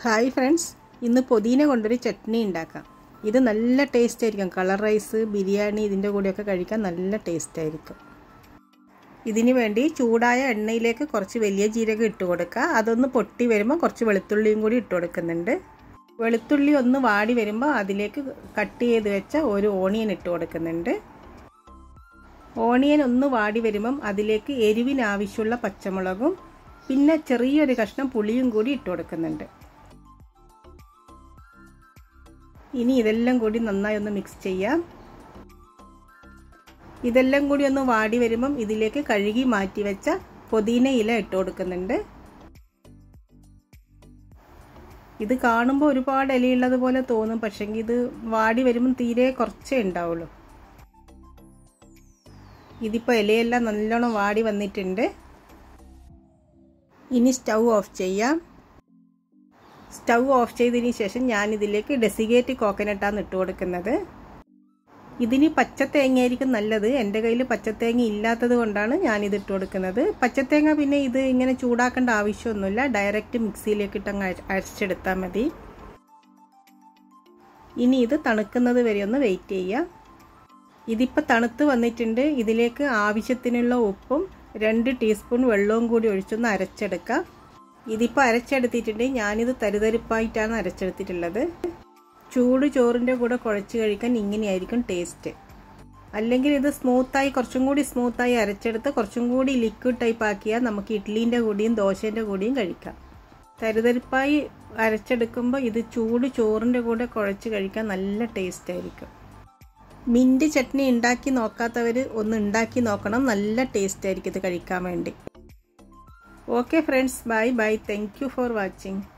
Hi friends, ഇന്ന് പുതിന കൊണ്ടൊരു ചട്നി ഉണ്ടാക്കാം. ഇത് നല്ല ടേസ്റ്റ് ആയിരിക്കും. കളർ റൈസ്, ബിരിയാണി ഇതിൻ്റെ കൂടെയൊക്കെ കഴിക്കാൻ നല്ല ടേസ്റ്റ് ആയിരിക്കും. ഇതിനു വേണ്ടി ചൂടായ എണ്ണയിലേക്ക് കുറച്ച് വലിയ ജീരകം ഇട്ട് കൊടുക്കുക. അതൊന്ന് പൊട്ടി വരുമ്പോൾ കുറച്ച് വെളുത്തുള്ളിയും കൂടി ഇട്ട് കൊടുക്കുന്നുണ്ട്. വെളുത്തുള്ളി ഒന്ന് വാടി വരുമ്പോൾ അതിലേക്ക് കട്ട് ചെയ്ത് വെച്ച ഒരു ഓണിയൻ ഇട്ട് കൊടുക്കുന്നുണ്ട്. ഓണിയൻ ഒന്ന് വാടി വരുമ്പം അതിലേക്ക് എരിവിനാവശ്യമുള്ള പച്ചമുളകും പിന്നെ ചെറിയൊരു കഷ്ണം പുളിയും കൂടി ഇട്ട് കൊടുക്കുന്നുണ്ട്. ഇനി ഇതെല്ലാം കൂടി നന്നായി ഒന്ന് മിക്സ് ചെയ്യാം. ഇതെല്ലാം കൂടി ഒന്ന് വാടി വരുമ്പം ഇതിലേക്ക് കഴുകി മാറ്റി വെച്ച പുതിന ഇല ഇട്ട് കൊടുക്കുന്നുണ്ട്. ഇത് കാണുമ്പോൾ ഒരുപാട് ഇലയുള്ളത് പോലെ തോന്നും, പക്ഷെങ്കിൽ ഇത് വാടി വരുമ്പം തീരെ കുറച്ചേ ഉണ്ടാവുള്ളൂ. ഇതിപ്പോൾ ഇലയെല്ലാം നല്ലോണം വാടി വന്നിട്ടുണ്ട്. ഇനി സ്റ്റൗ ഓഫ് ചെയ്യാം. സ്റ്റൗ ഓഫ് ചെയ്തതിന് ശേഷം ഞാനിതിലേക്ക് ഡെസിഗേറ്റ് കോക്കനട്ടാണ് ഇട്ട് കൊടുക്കുന്നത്. ഇതിന് പച്ചത്തേങ്ങയായിരിക്കും നല്ലത്. എൻ്റെ കയ്യിൽ പച്ചത്തേങ്ങ ഇല്ലാത്തത് കൊണ്ടാണ് ഞാനിത് ഇട്ട് കൊടുക്കുന്നത്. പച്ചത്തേങ്ങ പിന്നെ ഇത് ഇങ്ങനെ ചൂടാക്കേണ്ട ആവശ്യമൊന്നുമില്ല, ഡയറക്റ്റ് മിക്സിയിലേക്ക് ഇട്ടങ്ങ് അരച്ചെടുത്താൽ മതി. ഇനി ഇത് തണുക്കുന്നത് വരെ ഒന്ന് വെയിറ്റ് ചെയ്യാം. ഇതിപ്പോൾ തണുത്ത് വന്നിട്ടുണ്ട്. ഇതിലേക്ക് ആവശ്യത്തിനുള്ള ഉപ്പും 2 ടീസ്പൂൺ വെള്ളവും കൂടി ഒഴിച്ചൊന്ന് അരച്ചെടുക്കാം. ഇതിപ്പോൾ അരച്ചെടുത്തിട്ടുണ്ട്. ഞാനിത് തരിതരിപ്പായിട്ടാണ് അരച്ചെടുത്തിട്ടുള്ളത്. ചൂട് ചോറിൻ്റെ കൂടെ കുഴച്ച് കഴിക്കാൻ ഇങ്ങനെയായിരിക്കും ടേസ്റ്റ്. അല്ലെങ്കിൽ ഇത് സ്മൂത്തായി കുറച്ചും കൂടി സ്മൂത്തായി അരച്ചെടുത്ത് കുറച്ചും കൂടി ലിക്വിഡ് ടൈപ്പ് ആക്കിയാൽ നമുക്ക് ഇഡ്ഡലീൻ്റെ കൂടിയും ദോശേൻ്റെ കൂടിയും കഴിക്കാം. തരിതരിപ്പായി അരച്ചെടുക്കുമ്പോൾ ഇത് ചൂട് ചോറിൻ്റെ കൂടെ കുഴച്ച് കഴിക്കാൻ നല്ല ടേസ്റ്റ് ആയിരിക്കും. മിൻറ്റ് ചട്നി ഉണ്ടാക്കി നോക്കാത്തവർ ഒന്ന് ഉണ്ടാക്കി നോക്കണം. നല്ല ടേസ്റ്റ് ആയിരിക്കും ഇത് കഴിക്കാൻ വേണ്ടി. Okay friends, bye bye. Thank you for watching.